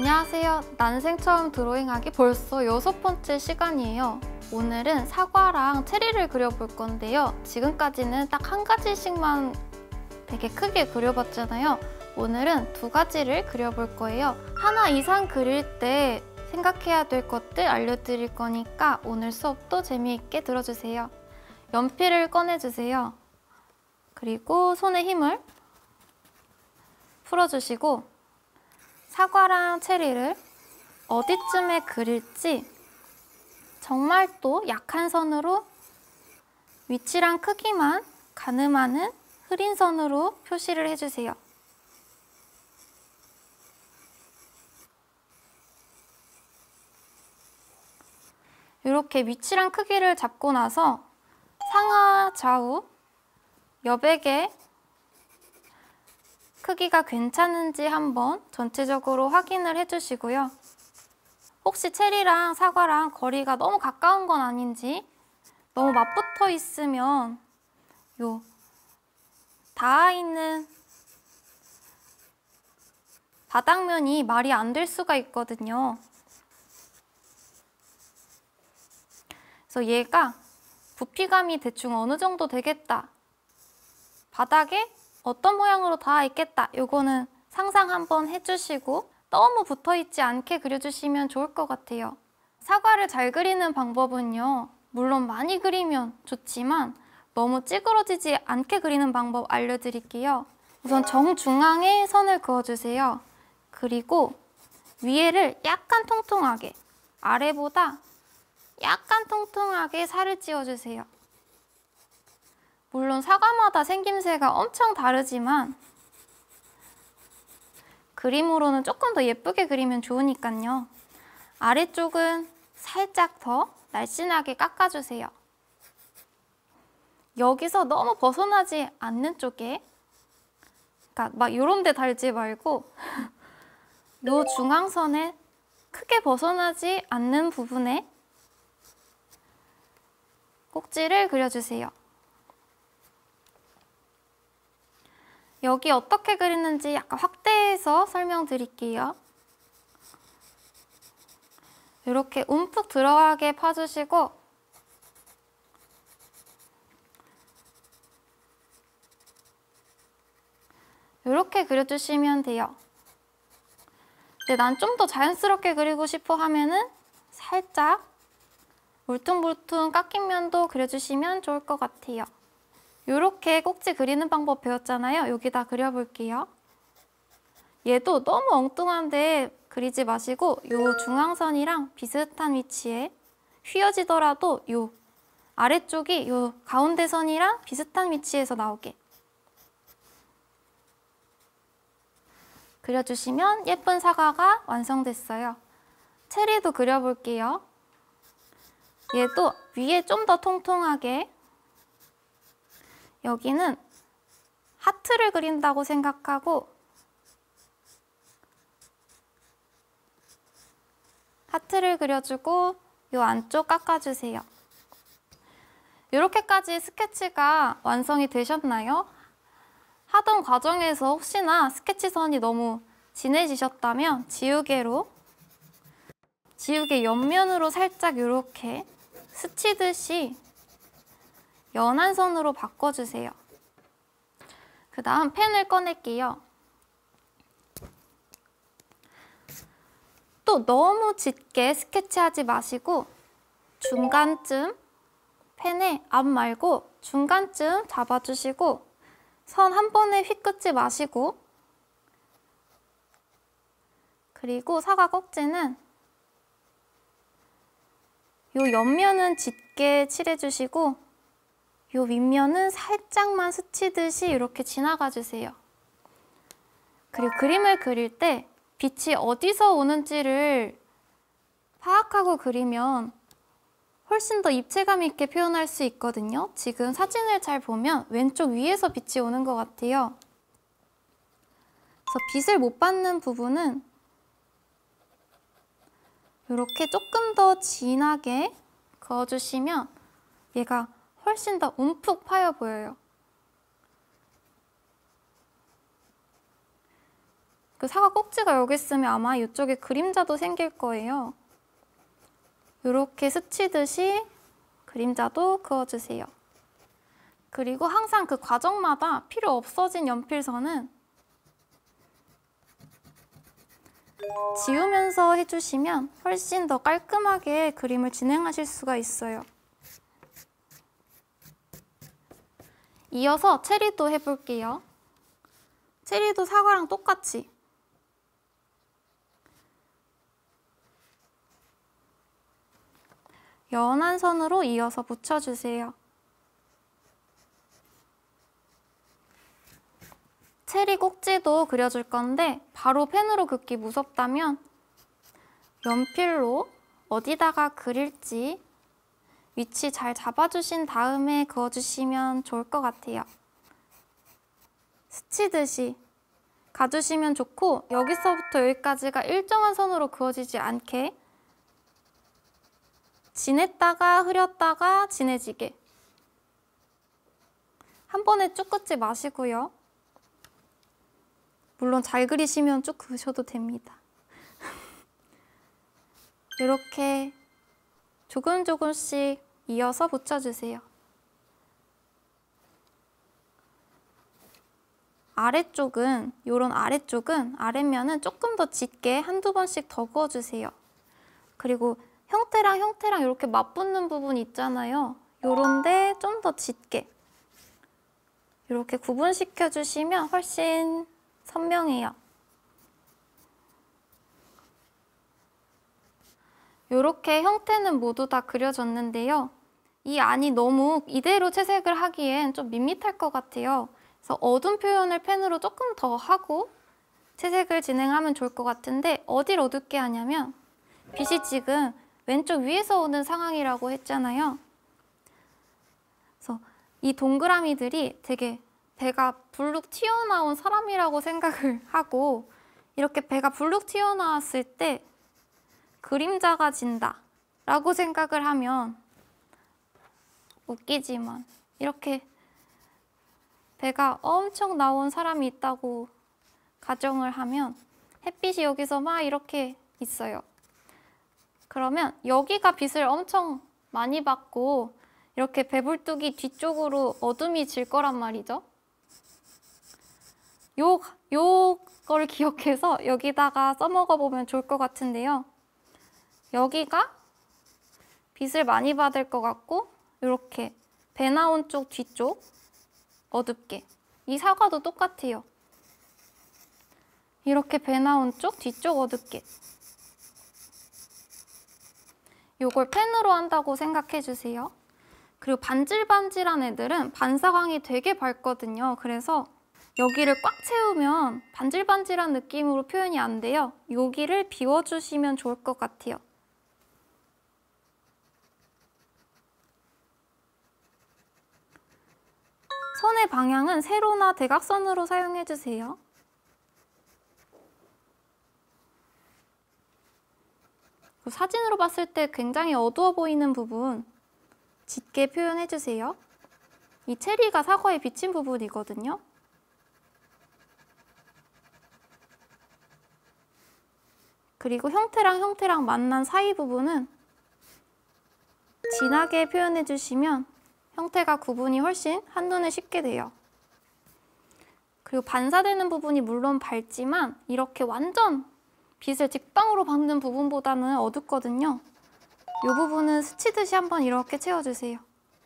안녕하세요. 난생 처음 드로잉하기 벌써 6번째 시간이에요. 오늘은 사과랑 체리를 그려볼 건데요. 지금까지는 딱 한 가지씩만 되게 크게 그려봤잖아요. 오늘은 2가지를 그려볼 거예요. 하나 이상 그릴 때 생각해야 될 것들 알려드릴 거니까 오늘 수업도 재미있게 들어주세요. 연필을 꺼내주세요. 그리고 손에 힘을 풀어주시고 사과랑 체리를 어디쯤에 그릴지 정말 또 약한 선으로 위치랑 크기만 가늠하는 흐린 선으로 표시를 해주세요. 이렇게 위치랑 크기를 잡고 나서 상하 좌우 여백의 크기가 괜찮은지 한번 전체적으로 확인을 해주시고요. 혹시 체리랑 사과랑 거리가 너무 가까운 건 아닌지, 너무 맞붙어 있으면 요 닿아 있는 바닥면이 말이 안 될 수가 있거든요. 그래서 얘가 부피감이 대충 어느 정도 되겠다, 바닥에 어떤 모양으로 닿아 있겠다, 요거는 상상 한번 해주시고 너무 붙어있지 않게 그려주시면 좋을 것 같아요. 사과를 잘 그리는 방법은요, 물론 많이 그리면 좋지만 너무 찌그러지지 않게 그리는 방법 알려드릴게요. 우선 정중앙에 선을 그어주세요. 그리고 위에를 약간 통통하게, 아래보다 약간 통통하게 살을 찌워주세요. 물론 사과마다 생김새가 엄청 다르지만 그림으로는 조금 더 예쁘게 그리면 좋으니까요. 아래쪽은 살짝 더 날씬하게 깎아주세요. 여기서 너무 벗어나지 않는 쪽에, 그러니까 막 이런 데 달지 말고 요 중앙선에 크게 벗어나지 않는 부분에 꼭지를 그려주세요. 여기 어떻게 그리는지 약간 확대해서 설명드릴게요. 이렇게 움푹 들어가게 파주시고 이렇게 그려주시면 돼요. 근데 난 좀 더 자연스럽게 그리고 싶어 하면은 살짝 울퉁불퉁 깎인 면도 그려주시면 좋을 것 같아요. 이렇게 꼭지 그리는 방법 배웠잖아요. 여기다 그려볼게요. 얘도 너무 엉뚱한데 그리지 마시고 요 중앙선이랑 비슷한 위치에 휘어지더라도 요 아래쪽이 요 가운데 선이랑 비슷한 위치에서 나오게 그려주시면 예쁜 사과가 완성됐어요. 체리도 그려볼게요. 얘도 위에 좀 더 통통하게, 여기는 하트를 그린다고 생각하고 하트를 그려주고 이 안쪽 깎아주세요. 이렇게까지 스케치가 완성이 되셨나요? 하던 과정에서 혹시나 스케치선이 너무 진해지셨다면 지우개 옆면으로 살짝 이렇게 스치듯이 연한 선으로 바꿔주세요. 그 다음 펜을 꺼낼게요. 또 너무 짙게 스케치하지 마시고 중간쯤, 펜의 앞 말고 중간쯤 잡아주시고 선 한 번에 휙 긋지 마시고, 그리고 사과 꼭지는 요 옆면은 짙게 칠해주시고 요 윗면은 살짝만 스치듯이 이렇게 지나가 주세요. 그리고 그림을 그릴 때 빛이 어디서 오는지를 파악하고 그리면 훨씬 더 입체감 있게 표현할 수 있거든요. 지금 사진을 잘 보면 왼쪽 위에서 빛이 오는 것 같아요. 그래서 빛을 못 받는 부분은 이렇게 조금 더 진하게 그어주시면 얘가 훨씬 더 움푹 파여 보여요. 그 사과 꼭지가 여기 있으면 아마 이쪽에 그림자도 생길 거예요. 이렇게 스치듯이 그림자도 그어주세요. 그리고 항상 그 과정마다 필요 없어진 연필선은 지우면서 해주시면 훨씬 더 깔끔하게 그림을 진행하실 수가 있어요. 이어서 체리도 해볼게요. 체리도 사과랑 똑같이 연한 선으로 이어서 붙여주세요. 체리 꼭지도 그려줄 건데 바로 펜으로 긋기 무섭다면 연필로 어디다가 그릴지 위치 잘 잡아주신 다음에 그어주시면 좋을 것 같아요. 스치듯이 가주시면 좋고 여기서부터 여기까지가 일정한 선으로 그어지지 않게 진했다가 흐렸다가 진해지게 한 번에 쭉 긋지 마시고요. 물론 잘 그리시면 쭉 그으셔도 됩니다. 이렇게 조금씩 이어서 붙여주세요. 아래쪽은, 이런 아래쪽은, 아랫면은 조금 더 짙게 한두 번씩 더 그어주세요. 그리고 형태랑 이렇게 맞붙는 부분 있잖아요. 요런데 좀 더 짙게 이렇게 구분시켜 주시면 훨씬 선명해요. 이렇게 형태는 모두 다 그려졌는데요. 이 안이 너무 이대로 채색을 하기엔 좀 밋밋할 것 같아요. 그래서 어두운 표현을 펜으로 조금 더 하고 채색을 진행하면 좋을 것 같은데 어딜 어둡게 하냐면 빛이 지금 왼쪽 위에서 오는 상황이라고 했잖아요. 그래서 이 동그라미들이 되게 배가 불룩 튀어나온 사람이라고 생각을 하고 이렇게 배가 불룩 튀어나왔을 때 그림자가 진다 라고 생각을 하면 웃기지만 이렇게 배가 엄청 나온 사람이 있다고 가정을 하면 햇빛이 여기서 막 이렇게 있어요. 그러면 여기가 빛을 엄청 많이 받고 이렇게 배불뚝이 뒤쪽으로 어둠이 질 거란 말이죠. 요걸 기억해서 여기다가 써먹어 보면 좋을 것 같은데요. 여기가 빛을 많이 받을 것 같고 이렇게 배 나온 쪽 뒤쪽 어둡게. 이 사과도 똑같아요. 이렇게 배 나온 쪽 뒤쪽 어둡게. 요걸 펜으로 한다고 생각해 주세요. 그리고 반질반질한 애들은 반사광이 되게 밝거든요. 그래서 여기를 꽉 채우면 반질반질한 느낌으로 표현이 안 돼요. 여기를 비워주시면 좋을 것 같아요. 선의 방향은 세로나 대각선으로 사용해 주세요. 사진으로 봤을 때 굉장히 어두워 보이는 부분 짙게 표현해 주세요. 이 체리가 사과에 비친 부분이거든요. 그리고 형태랑 만난 사이 부분은 진하게 표현해 주시면 형태가 구분이 훨씬 한눈에 쉽게 돼요. 그리고 반사되는 부분이 물론 밝지만 이렇게 완전 빛을 직방으로 받는 부분보다는 어둡거든요. 이 부분은 스치듯이 한번 이렇게 채워주세요.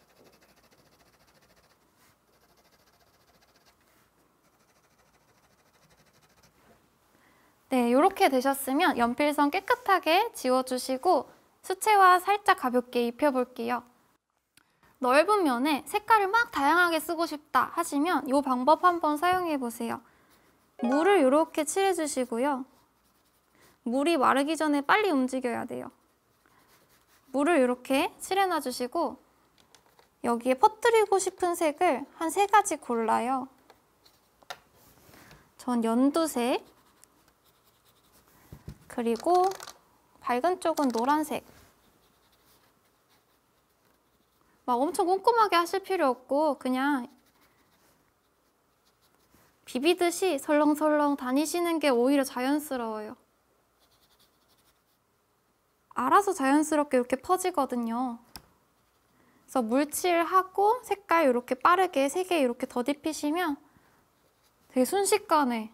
네, 이렇게 되셨으면 연필선 깨끗하게 지워주시고 수채화 살짝 가볍게 입혀볼게요. 넓은 면에 색깔을 막 다양하게 쓰고 싶다 하시면 이 방법 한번 사용해보세요. 물을 이렇게 칠해주시고요. 물이 마르기 전에 빨리 움직여야 돼요. 물을 이렇게 칠해놔주시고 여기에 퍼뜨리고 싶은 색을 한 3가지 골라요. 전 연두색, 그리고 밝은 쪽은 노란색. 막 엄청 꼼꼼하게 하실 필요 없고 그냥 비비듯이 설렁설렁 다니시는 게 오히려 자연스러워요. 알아서 자연스럽게 이렇게 퍼지거든요. 그래서 물칠하고 색깔 이렇게 빠르게 3개 이렇게 더딥히시면 되게 순식간에,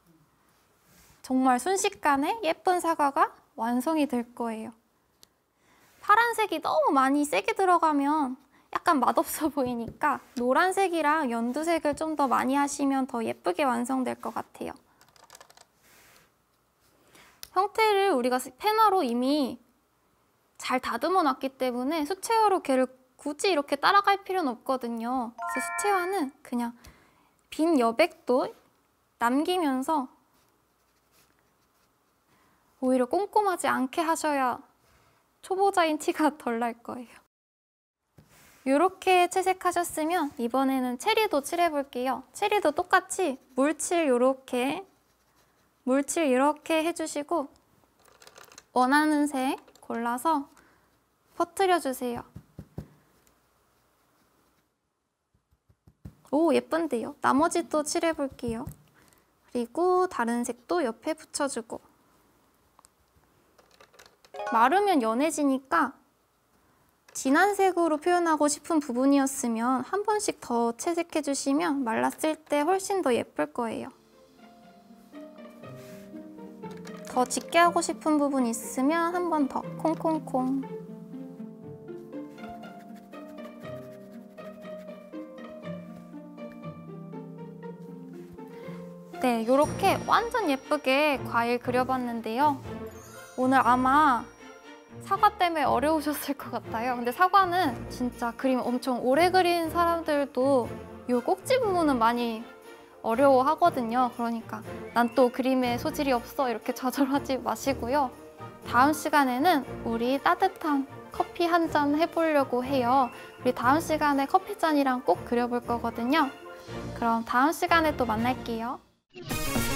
정말 순식간에 예쁜 사과가 완성이 될 거예요. 파란색이 너무 많이 세게 들어가면 약간 맛없어 보이니까 노란색이랑 연두색을 좀 더 많이 하시면 더 예쁘게 완성될 것 같아요. 형태를 우리가 패너로 이미 잘 다듬어 놨기 때문에 수채화로 걔를 굳이 이렇게 따라갈 필요는 없거든요. 그래서 수채화는 그냥 빈 여백도 남기면서 오히려 꼼꼼하지 않게 하셔야 초보자인 티가 덜 날 거예요. 이렇게 채색하셨으면 이번에는 체리도 칠해볼게요. 체리도 똑같이 물칠 이렇게 해주시고 원하는 색 골라서 퍼뜨려주세요. 오, 예쁜데요? 나머지도 칠해볼게요. 그리고 다른 색도 옆에 붙여주고. 마르면 연해지니까 진한 색으로 표현하고 싶은 부분이었으면 한 번씩 더 채색해주시면 말랐을 때 훨씬 더 예쁠 거예요. 더 짙게 하고 싶은 부분 있으면 한 번 더 콩콩콩. 네, 이렇게 완전 예쁘게 과일 그려봤는데요. 오늘 아마 사과 때문에 어려우셨을 것 같아요. 근데 사과는 진짜 그림 엄청 오래 그린 사람들도 이 꼭지 부분은 많이 어려워하거든요. 그러니까 난 또 그림에 소질이 없어 이렇게 좌절하지 마시고요. 다음 시간에는 우리 따뜻한 커피 한 잔 해보려고 해요. 우리 다음 시간에 커피 잔이랑 꼭 그려볼 거거든요. 그럼 다음 시간에 또 만날게요.